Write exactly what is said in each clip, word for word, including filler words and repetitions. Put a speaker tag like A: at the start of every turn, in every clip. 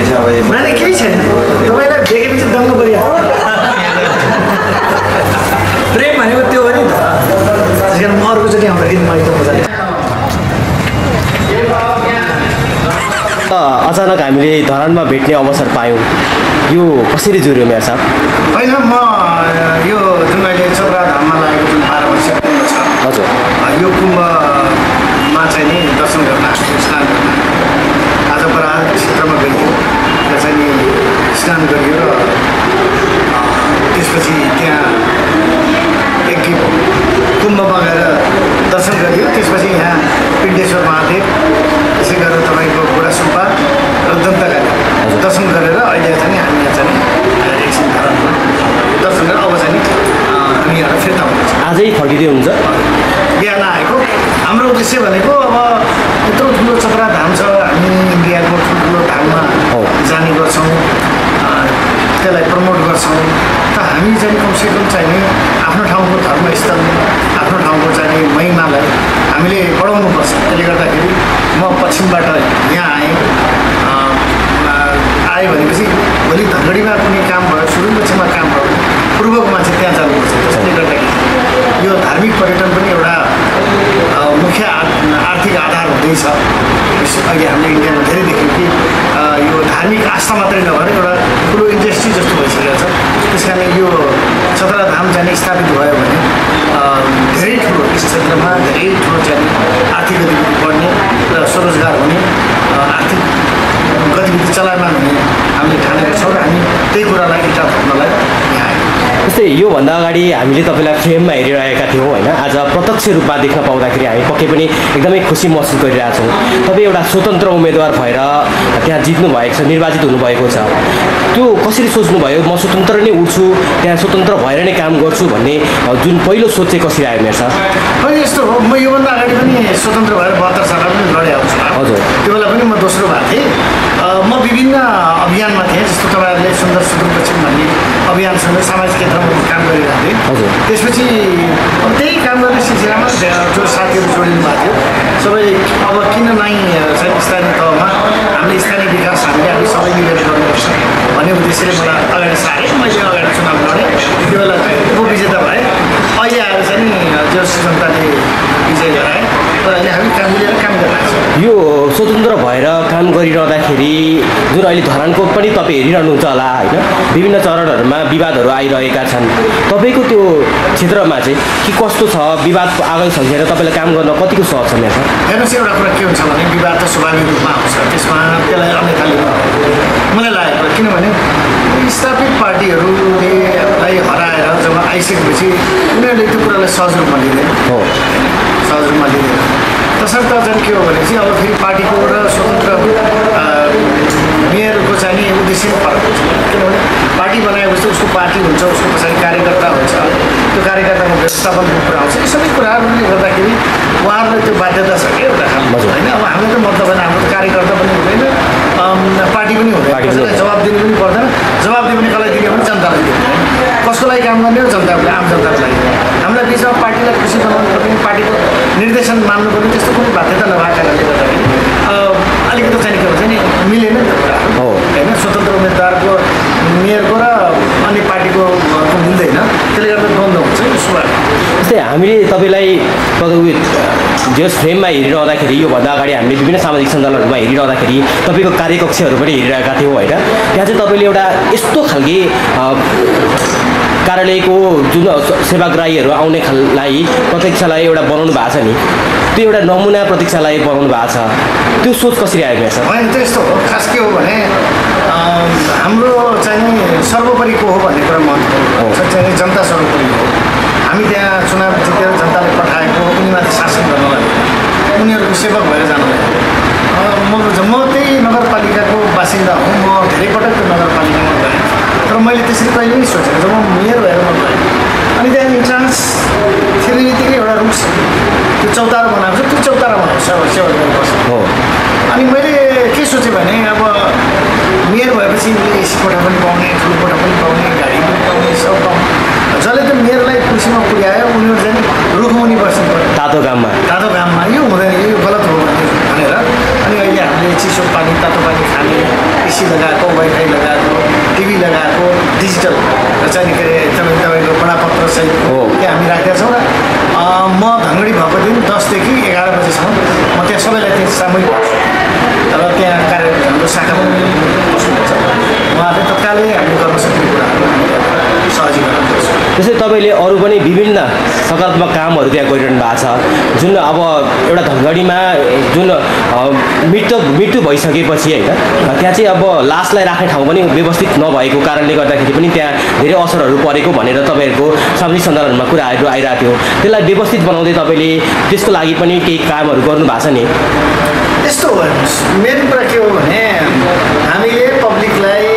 A: रहेछ अब
B: माने केही छैन तपाईँलाई देखेपछि दङ्ग परिहाल्छ प्रेम भनेको त्यो हो नि त त्यस कारण म अर्कोचोटि आउँदाखेरि म एकदम मजाले
C: अचानक हामीले धरानमा भेट्ने अवसर पायौँ यो कसरी जुर्यो मेरो साहब
B: होइन म यो जुन अहिले चौरा धाममा लागेको जुन बाह्र वर्ष कुम्भ छ
C: हजुर
B: यो कुम्भमा चाहिँ नि दर्शन गर्न स्नान गर्न आज बराल क्षेत्रमा गइयो त्यहाँ चाहिँ नि स्नान गरियो र त्यसपछि त्यहाँ एक कुम्भमा गएर दर्शन गरियो त्यसपछि यहाँ पिण्डेश्वर महादेव त्यसै गरेर तपाईँको बुढा सुब्बा र दन्तकाली दर्शन गरेर अहिले चाहिँ हामी यहाँ चाहिँ एकछिन धरानमा दर्शन गरेर अब चाहिँ हामी यहाँ फिर्ता हुनुहुन्छ
C: आजै फर्किँदै हुन्छ
B: बिहान आएको हाम्रो उद्देश्य भनेको अब यत्रो ठुलो चक्रा धाम छ हामी इन्डियाको ठुल्ठुलो धाममा जाने गर्छौँ त्यसलाई प्रमोट गर्छौँ त हामी चाहिँ कमसेकम चाहिँ आफ्नो ठाउँको धर्मस्थल आफ्नो ठाउँको चाहिँ महिमालाई हामीले बढाउनुपर्छ त्यसले गर्दाखेरि म पश्चिमबाट यहाँ आएँ आएँ भनेपछि भोलि धनगढीमा कुनै काम भयो सुदूरपश्चिममा काम भयो पूर्वको मान्छे त्यहाँ जानुपर्छ त्यसले गर्दाखेरि यो धार्मिक पर्यटन पनि एउटा मुख्य आर्थिक आधार हुँदैछ अहिले हामीले इन्डियामा धेरै देख्यौँ कि यो धार्मिक आस्था मात्रै नभएर एउटा ठुलो इन्डस्ट्री जस्तो भइसकेको छ त्यस कारण यो चतरा धाम जाने स्थापित भयो भने धेरै ठुलो यस क्षेत्रमा धेरै ठुलो चाहिँ आर्थिक गतिविधि बढ्ने र स्वरोजगार हुने आर्थिक गतिविधि चलायमान हुने हामीले ठानेका छौँ र हामी त्यही कुरालाई इन्टा भर्नलाई यहाँ आयौँ
C: जस्तै योभन्दा अगाडि हामीले तपाईँलाई फ्रेममा हेरिरहेका थियौँ होइन आज प्रत्यक्ष रूपमा देख्न पाउँदाखेरि हामी पक्कै पनि एकदमै खुसी महसुस गरिरहेछौँ तपाईँ एउटा स्वतन्त्र उम्मेदवार भएर त्यहाँ जित्नु भएको छ निर्वाचित हुनुभएको छ त्यो कसरी सोच्नुभयो म स्वतन्त्र नै उठ्छु त्यहाँ स्वतन्त्र भएर नै काम गर्छु भन्ने जुन पहिलो सोच चाहिँ कसरी आयो मेरो साहब
B: होइन यस्तो हो म योभन्दा अगाडि पनि स्वतन्त्र भएर बहत्तर सालमा पनि लडेँ आउँछु
C: हजुर त्यो
B: बेला पनि म दोस्रो भएको थिएँ म विभिन्न अभियानमा थिएँ जस्तो तपाईँहरूले सुन्दर सुदूरपश्चिम भन्ने अभियानसँग सामाजिक क्षेत्रमा काम गरिरहेको थिएँ
C: हजुर
B: त्यसपछि अब त्यही काम गर्ने सिलसिलामा जो साथीहरू जोडिनु भएको थियो सबै अब किन नै चाहिँ स्थानीय तहमा हामीले स्थानीय विकास हामीले हामी सबै मिलेर गर्नुपर्छ भन्ने उद्देश्यले मलाई अगाडि सारेँ मैले अगाडि चुनाव लडेँ त्यो बेला उपविजेता भएँ अहिले आएर चाहिँ नि जो जनताले विजय गराए तर अहिले हामी काम मिलेर काम गरिरहेको छौँ
C: यो स्वतन्त्र भएर काम गरिरहँदाखेरि जुन अहिले धरानको पनि तपाईँ हेरिरहनुहुन्छ होला होइन विभिन्न चरणहरूमा विवादहरू आइरहेका छन् तपाईँको त्यो क्षेत्रमा चाहिँ के कस्तो छ विवाद आगो सकेर तपाईँलाई काम गर्न कतिको सहज छ मेरो
B: हेर्नुहोस् एउटा कुरा के हुन्छ भने विवाद त स्वाभाविक रूपमा आउँछ त्यसमा त्यसलाई अन्यथा लिनु मलाई लागेको किनभने स्थापित पार्टीहरूलाई हराएर जब आइसकेपछि उनीहरूले त्यो कुरालाई सहज रूपमा लिँदैन
C: हो
B: सहज रूपमा लिँदैन तसर्थ चाहिँ के हो भने चाहिँ अब फेरि पार्टीको र स्वतन्त्र मेयरको चाहिँ नि उद्देश्य फरक हुन्छ किनभने पार्टी बनाएपछि उसको पार्टी हुन्छ उसको पछाडि कार्यकर्ता हुन्छ त्यो कार्यकर्ताको व्यवस्थापनको कुरा आउँछ यी सबै कुराहरूले गर्दाखेरि उहाँहरूलाई त्यो बाध्यता छ कि एउटा खालको होइन अब हाम्रो त मतलब होइन हाम्रो त कार्यकर्ता पनि हुँदैन पार्टी पनि हुँदैन कसैलाई जवाब दिनु पनि पर्दैन जवाब दिनु पनि कसलाई दिने भने जनतालाई दिनु कसको लागि काम गर्ने हो जनताको लागि आम जनताको लागि हामीलाई बिचमा पार्टीलाई खुसी बनाउनु पर्ने पार्टीको निर्देशन मान्नु पर्ने त्यस्तो कुनै बाध्यता नभएको कारणले गर्दाखेरि अलिकति चाहिँ के भन्छ नि मिलेन नि त कुराहरू होइन स्वतन्त्र उम्मेदवारको मेयरको र अन्य पार्टीको मिल्दैन त्यसले गर्दा द्वन्द्व हुन्छ
C: जस्तै हामीले तपाईँलाई जस फ्रेममा हेरिरहँदाखेरि योभन्दा अगाडि हामीले विभिन्न सामाजिक सञ्जालहरूमा हेरिरहँदाखेरि तपाईँको कार्यकक्षहरू पनि हेरिरहेका थियौँ होइन त्यहाँ चाहिँ तपाईँले एउटा यस्तो खालके कार्यालयको जुन सेवाग्राहीहरू आउने खाललाई प्रतीक्षालय एउटा बनाउनु भएको छ नि त्यो एउटा नमुना प्रतीक्षालय बनाउनु भएको छ त्यो सोच कसरी आएको छ
B: होइन त्यस्तो हो खास के हो भने हाम्रो चाहिँ सर्वोपरिको हो भन्ने कुरा महत्त्वपूर्ण हो चाहिँ जनता सर्वोपरि हो हामी त्यहाँ चुनाव जितेर जनताले पठाएको उनीमाथि शासन गर्नलाई उनीहरूको सेवक भएर जानुलाई म म त्यही नगरपालिकाको बासिन्दा हुँ म धेरै पटक त्यो नगरपालिकामा गएँ तर मैले त्यसरी कहिले पनि सोचेको जब म मेयर भएर म गएँ अनि त्यहाँ इन्ट्रान्स फेरि बित्तिकै एउटा रुख त्यो चौतारा बनाएको छ त्यो चौतारा बनाएको सेवा सेवा गर्नुपर्छ हो अनि मैले के सोचेँ भने अब मेयर भएपछि एसी कोठा पनि पाउने ठुलो कोठा पनि पाउने गाडी पनि पाउने सब पाउने जसले त मेयरलाई खुसीमा पुर्यायो उनीहरू चाहिँ रुखमुनि बस्नु पर्यो
C: तातो घाममा
B: तातो घाममा यो हुँदैन यो गलत हो भनेर अनि अहिले हामीले चिसो पानी तातो पानी खाने एसी लगाएको, वाइफाई लगाएको, टिभी लगाएको, डिजिटल र चाहिँ के अरे तपाईँ तपाईँको बडापत्र सहितको त्यहाँ हामी राखेका छौँ। र म धनगढी भएको दिन दसदेखि एघार बजीसम्म म त्यहाँ सबैलाई त्यहाँ सामूहिक र त्यहाँ कार्य हाम्रो शाखामा बस्नुहुन्छ उहाँहरूले तत्कालै हामीले गर्न सक्ने कुराहरू हामी सहजीकरण गर्छौँ।
C: त्यसै तपाईँले अरू पनि विभिन्न सकारात्मक कामहरू त्यहाँ गरिरहनु भएको छ, जुन अब एउटा धनगढीमा जुन मृत्यु मृत्यु भइसकेपछि होइन त्यहाँ चाहिँ अब लासलाई राख्ने ठाउँ पनि व्यवस्थित नभएको कारणले गर्दाखेरि पनि त्यहाँ धेरै असरहरू परेको भनेर तपाईँहरूको सामाजिक सञ्जालहरूमा कुराहरू आइरहेको थियो। त्यसलाई व्यवस्थित बनाउँदै तपाईँले त्यसको लागि पनि केही कामहरू गर्नु भएको छ नि?
B: यस्तो हो, मेन कुरा के हो भने हामीले पब्लिकलाई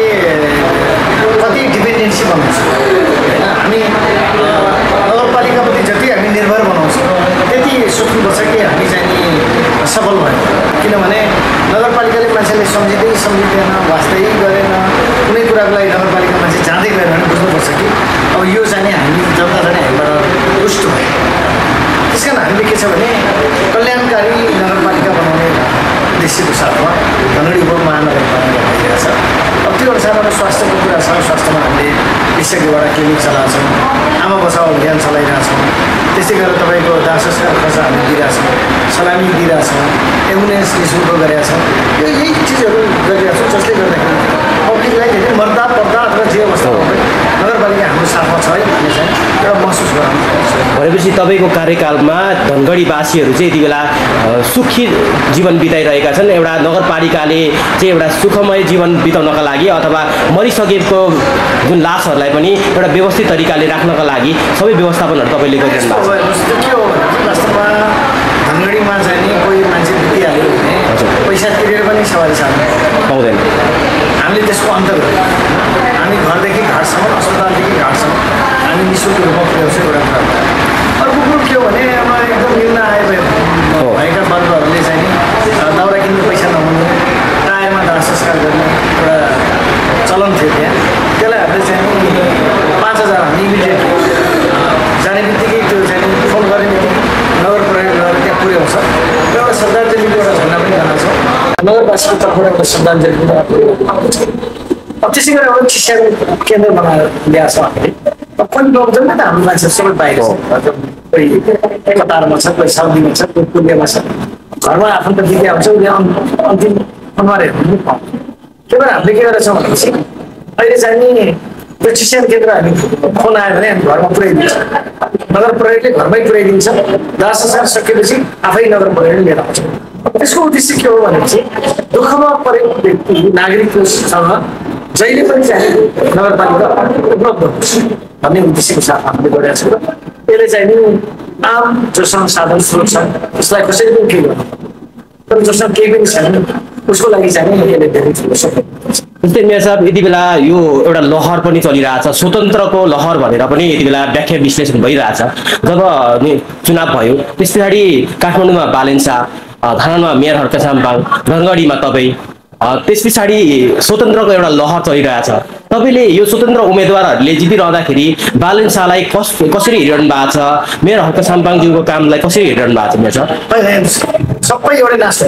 B: कति डिपेन्डेन्सी बनाउँछौँ होइन। हामी नगरपालिकाप्रति जति हामी निर्भर बनाउँछौँ त्यति सोच्नुपर्छ कि हामी चाहिँ नि सफल भयो। किनभने नगरपालिकाले मान्छेले सम्झिँदै सम्झिँदैन, वास्तै गरेन, कुनै कुराको लागि नगरपालिका मान्छे जाँदै गएर भने बुझ्नुपर्छ कि अब यो चाहिँ नि हामी जनता चाहिँ हामीबाट रुष्ट भयो। त्यस कारण हामीले के छ भने कल्याणकारी नगरपालिका बनाउने उद्देश्यको साथमा धनगढी उपमहानगरपालिका भइरहेछ। अब त्यो अनुसारमा स्वास्थ्यको कुरा छ, स्वास्थ्यमा हामीले विशेषज्ञबाट क्लिनिक चलाउँछौँ, आमा बचाउ अभियान चलाइरहेछौँ। त्यस्तै गरेर तपाईँको दाह संस्कार खर्च हामी दिइरहेछौँ, सलामी दिइरहेछौँ, एम्बुलेन्स नि शुल्क गरेका छौँ। यो यही चिजहरू गरिरहेका छौँ जसले गर्दाखेरि पब्लिकलाई धेरै मर्दा पर्दा अथवा जे अवस्था नगरपालिका हाम्रो साथमा छ है भन्ने चाहिँ एउटा महसुस गराउनु पर्छ।
C: भनेपछि तपाईँको कार्यकालमा धनगढीवासीहरू चाहिँ यति बेला सुखी जीवन बिताइरहेका छन्। एउटा नगरपालिकाले चाहिँ एउटा सुखमय जीवन बिताउनका लागि अथवा मरिसकेको जुन लासहरूलाई पनि एउटा व्यवस्थित तरिकाले राख्नका लागि सबै व्यवस्थापनहरू तपाईँले गरिरहनु भएको छ।
B: के हो वास्तवमा धनगढीमा चाहिँ नि कोही मान्छे बितिहाल्यो भने पैसा तिरेर पनि सवारी सार्नु
C: पाउँदैन।
B: हामीले त्यसको अन्त गर्यौँ। हामी घरदेखि घाटसम्म, अस्पतालदेखि घाटसम्म हामी नि शुल्क रूपमा पुर्याउँछौँ एउटा कुरा। अर्को कुरो के हो भने अब एकदम निम्न आय भएका वर्गहरूले चाहिँ नि दाउरा किन्ने पैसा नहुनु, टायरमा दाह संस्कार गर्ने एउटा चलन थियो त्यहाँ। त्यसलाई हामीले चाहिँ पाँच हजार हामी इमिडिएटली जाने बित्तिकै त्यो चाहिँ फोन गर्ने बित्तिकै नगर प्रयोग गरेर त्यहाँ पुर्याउँछ। एउटा श्रद्धाञ्जलीको एउटा झन्डा पनि बनाउँछौँ। नगरवासीको तर्फबाट एउटा श्रद्धाञ्जली अब त्यसै गरेर एउटा शिक्षा केन्द्र बनाएर ल्याएको छ हामीले। अब कोही गाउँछन् नि त हाम्रो मान्छे सबै बाहिर छ, कोही कतारमा छ, कोही साउदीमा छ, कोही पुण्यमा छ, घरमा आफन्त बित्या हुन्छ, उसले अन्तिम अनुहारहरू पनि पाउँछ। त्यही भएर हामीले के गरेका छौँ भनेपछि अहिले चाहिँ नि त्यो शिक्षण केन्द्र हामी फोन आयो भने हामी घरमा पुर्याइदिन्छ, नगर प्रयोगले घरमै पुर्याइदिन्छ। दाह संस्कार सकेपछि आफै नगर प्रयोगले लिएर आउँछ। त्यसको उद्देश्य के हो भनेपछि दुःखमा परेको व्यक्ति नागरिकसँग जहिले पनि चाहिँ नगरपालिका उपलब्ध हुन्छ भन्ने उद्देश्यको साथ हामीले गरेका छौँ। यसले चाहिँ नि आम जोसँग साधन स्रोत छ उसलाई कसरी पनि केही गर्नु, तर जोसँग केही पनि छैन उसको लागि चाहिँ यसले धेरै ठुलो सपोर्ट गर्छ।
C: जस्तै मेयर साहब यति बेला यो एउटा लहर पनि चलिरहेछ, स्वतन्त्रको लहर भनेर पनि यति बेला व्याख्या विश्लेषण भइरहेछ। जब चुनाव भयो त्यस पछाडि काठमाडौँमा बालेन शाह, धरानमा मेयर हर्क साम्पाङ, धनगढीमा तपाईँ, त्यस पछाडि स्वतन्त्रको एउटा लहर चलिरहेछ। तपाईँले यो स्वतन्त्र उम्मेदवारहरूले जितिरहँदाखेरि बालेन शाहलाई कस कसरी हेरिरहनु भएको छ, मेयर हर्क साम्पाङज्यूको कामलाई कसरी हेरिरहनु भएको छ मेयर साहब?
B: सबै एउटै नाच्छ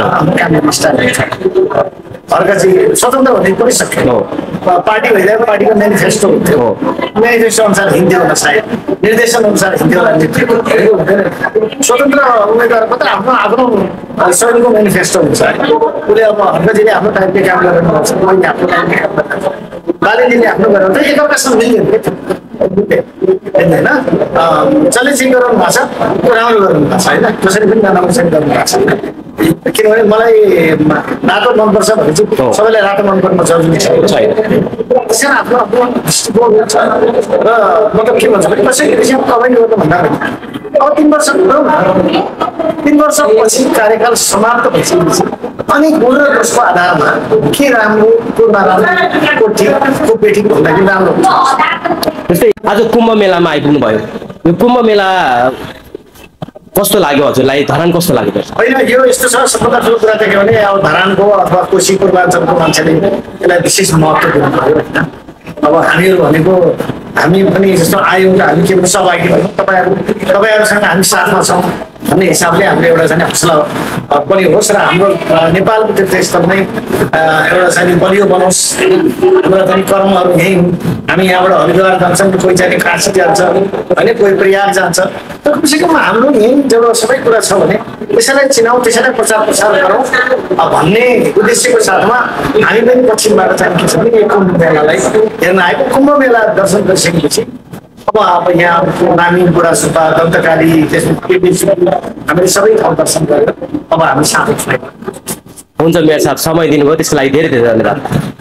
B: हर्कजी स्वतन्त्र हुँदै पनि सक्यो। पार्टी भइदियो, पार्टीको मेनिफेस्टो हुन्थ्यो, मेनिफेस्टो अनुसार हिँड्थ्यो होला सायद, निर्देशन अनुसार हिँड्थ्यो होला। स्वतन्त्र उम्मेदवार मात्र आफ्नो आफ्नो स्वयंको मेनिफेस्टो हुन्छ। उसले अब हर्कजीले आफ्नो टाइपले काम गरेर गर्छ, मैले आफ्नो टाइपले काम गरेर, बालेजीले आफ्नो गरेर त एकअर्कासँग मिल्दैन होइन। जसले चाहिँ गराउनु भएको छ त्यो राम्रो गराउनु भएको छ होइन, जसरी पनि नराम्रो चाहिँ गर्नु भएको छ। किनभने मलाई रातो मनपर्छ भने चाहिँ सबैलाई रातो मनपर्नु जरुरी छैन। त्यस कारण आफ्नो आफ्नो दृष्टिकोण छ र मतलब के भन्छ भने कसैले चाहिँ कमाइ गर्नु भन्दा पनि अब तिन वर्ष तिन वर्षपछि कार्यकाल समाप्त भइसकेपछि अनि गुण र दोषको आधारमा के राम्रो को नराम्रो को ठिक को बेठिक भन्दाखेरि राम्रो हुन्छ।
C: जस्तै आज कुम्भ मेलामा आइपुग्नु भयो, यो कुम्भ मेला कस्तो लाग्यो हजुरलाई, धरान कस्तो लाग्यो?
B: होइन यो यस्तो छ, सबभन्दा ठुलो कुरा त के भने अब धरानको अथवा कोशी पूर्वाञ्चलको मान्छेले यसलाई विशेष महत्त्व दिनुभयो होइन। अब हामीहरू भनेको हामी पनि जस्तो आयौँ र हामी के पनि सहभागी भयौँ, तपाईँहरू तपाईँहरूसँग हामी साथमा छौँ। भन्ने हिसाबले हामीले एउटा चाहिँ हौसला पनि होस् र हाम्रो नेपालको तीर्थस्थल नै एउटा चाहिँ बलियो बनोस्। हाम्रो चाहिँ कर्महरू यहीँ हुन्। हामी यहाँबाट हरिद्वार जान्छौँ, कोही चाहिँ काशी जान्छ होइन, कोही प्रयाग जान्छ। तर कमसेकम हाम्रो यहीँ जब सबै कुरा छ भने त्यसैलाई चिनाउँ, त्यसैलाई प्रचार प्रसार गरौँ भन्ने उद्देश्यको साथमा हामी पनि पश्चिमबाट चाहिँ के छ भने यो कुम्भ मेलालाई हेर्न आएको। कुम्भ मेला दर्शन गरिसकेपछि अब अब यहाँ नामी बुढासुब्बा दन्तकाली त्यसमा हामीले सबै ठाउँ दर्शन गरेर अब हामी साथै छौँ।
C: हुन्छ मेयर साहब, समय दिनुभयो त्यसको लागि धेरै धेरै धन्यवाद।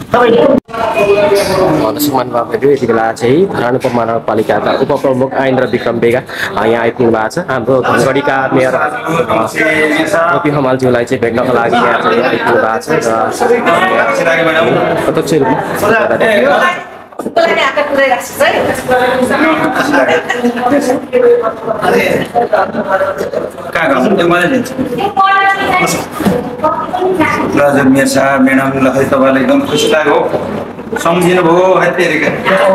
C: दर्शक महानुभावहरू, यति बेला चाहिँ धरान उपमहानगरपालिकाका उपप्रमुख आइन्द्र विक्रम बेगा यहाँ आइपुग्नु भएको छ। हाम्रो धनगढीका मेयर ओपी हमालज्यूलाई चाहिँ भेट्नको लागि यहाँ चाहिँ आइपुग्नु भएको छ र प्रत्यक्ष रूपमा
A: हजुर मेयर साहब म्याडम ल खै तपाईँलाई एकदम खुसी लाग्यो सम्झिनु भयो है तेरिका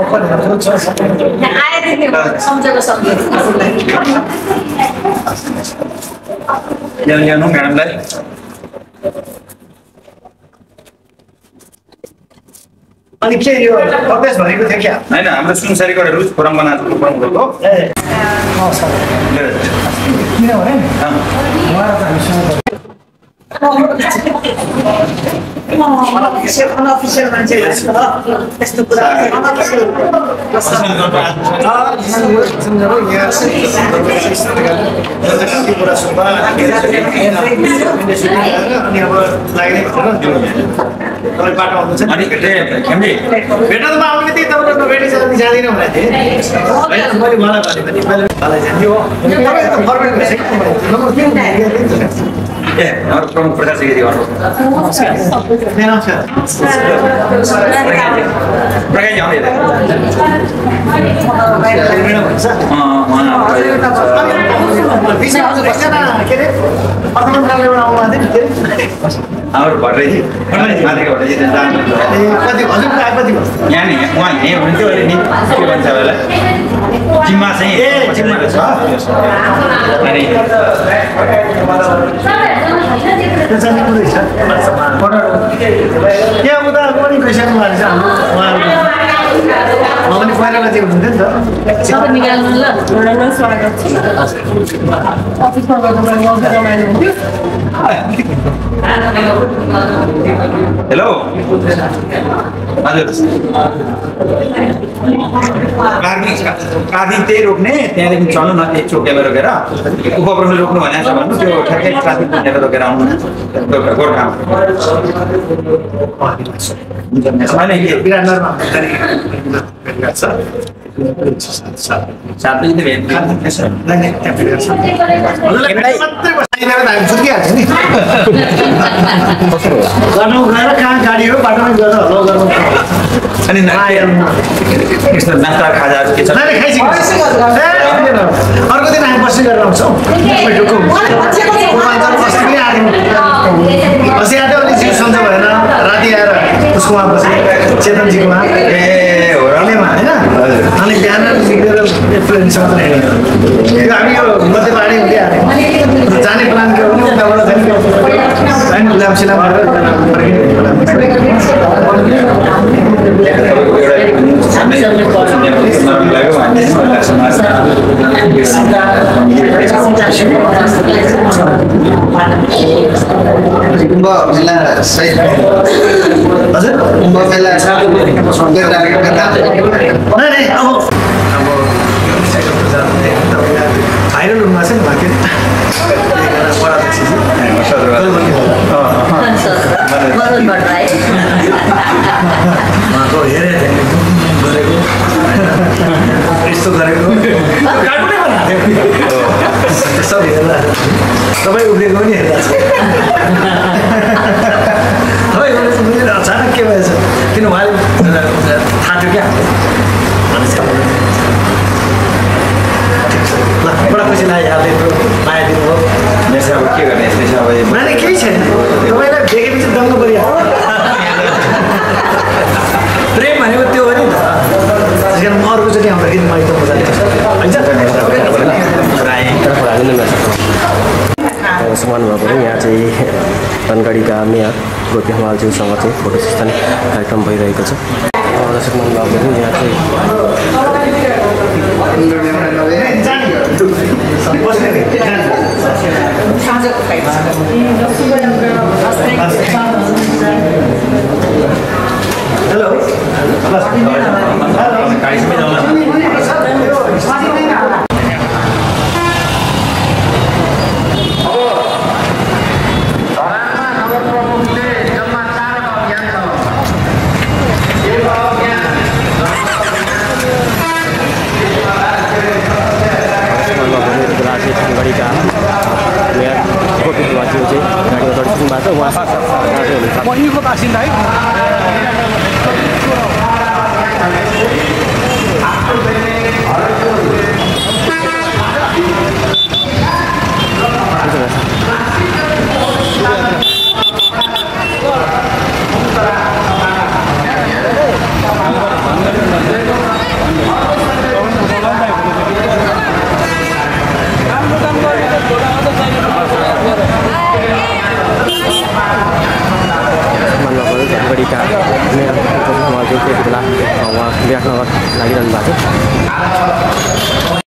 A: ल्याउनु म्याडमलाई
B: अनि के यो प्रदेश भनेको थियो क्या
A: होइन हाम्रो सुनसरीको एउटा रुज फोरम बनाएको बनाउनुभएको
B: किनभने उहाँहरू त हामीसँग अनअफिसियल मान्छे त्यस्तो कुरा बाटो आउँछ
A: अनि खेम्डी
B: भेट्न त म आउने थिएँ तपाईँको नभेटी जाँदिनँ भनेको थिएँ होइन मैले मलाई भने पनि मैले मलाई जान्थ्यो हो फर्मेट भइसक्यो
A: ए हाम्रो प्रमुख प्रकाश गिरी
B: नमस्कार
A: प्रकाश आउँदै
B: के अरे अर्थ मन्त्रालयबाट आउनु भएको थियो नि
A: हाम्रो भट्टराई माथिको भट्टराई
B: कति हजुरको आए कति भयो
A: यहाँ नि उहाँ यहीँ हुनुहुन्थ्यो अहिले नि के भन्छ होला जिम्मा चाहिँ ए जिम्मा छ अनि
B: जाने कुरै छ यहाँ उता पनि गइसक्नु भएको छ हाम्रो उहाँहरू म पनि पहिला चाहिँ हुनुहुन्थ्यो नि त
D: सबै निकाल्नु ल एउटा स्वागत छ अफिसमा गर्दा मौका रमाइलो हुन्थ्यो
A: हेलो हजुर कार्बिङ कार्बिङ त्यही रोक्ने त्यहाँदेखि चल्नु न त्यही चोकेमा रोकेर उपप्रमुखले रोक्नु भनेको छ भन्नु त्यो ठ्याक्कै ट्राफिक भनेर रोकेर आउनु गोर्खा
B: विराटनगरमा
A: सात बजी भेट
B: गर्नु गएर कहाँ गाडी हो बाटोमै गएर हलो गर्नु
A: अनि नास्ता खाजा के छ
B: अर्को दिन हामी बस्ने गरेर आउँछौँ बसी आएको अलिक जिउ सन्चो भएन राति आएर उसकोमा बसेँ चेतनजीकोमा
A: ए हो र
B: होइन अनि बिहान निक्लेर एप्रिलसँग हामी यो मध्य बाढी हुँदै आयो जाने प्लान के हो भने उताबाट चाहिँ गुलामसिलाम गरेर
E: कुम्भ मेला सहित
B: हजुर
E: कुम्भ मेला
B: नहीं अब अब भाइरल हुनु भएको छ नि उहाँको उहाँको हेरेँ गरेको यस्तो गरेको कार्टुनै बनाएको थियो सब हेर्दा तपाईँ उभिएको पनि हेर्दा छ तपाईँ अचानक के भएछ किन उहाँले थाहा थियो क्या ल बडा खुसी लाग्यो यहाँले यत्रो माया दिनुभयो
A: अब के गर्ने यस्तै छ अब
B: मैले केही छैन तपाईँलाई देखेपछि दङ्ग परिहाल्यो प्रेम भनेको त्यो हो नि त त्यस कारण म अर्कोचोटि आउँदाखेरि म एकदम मजाले हुन्छ
C: धनगढीका मेयर गोपी हमालज्यूसँग चाहिँ फोटो सेसन कार्यक्रम भइरहेको छ। दर्शक महानुभावहरू यहाँ चाहिँ
A: हेलो
C: धनगढीका मेयर गोपी हमालज्यू चाहिँ गाडीमा चढिसक्नुभएको छ। उहाँ
B: पहिलेको बासिन्दा है
C: धनगढीका मेयर गोपी हमालज्यू त्यति बेला उहाँ विराटनगर लागिरहनु भएको छ।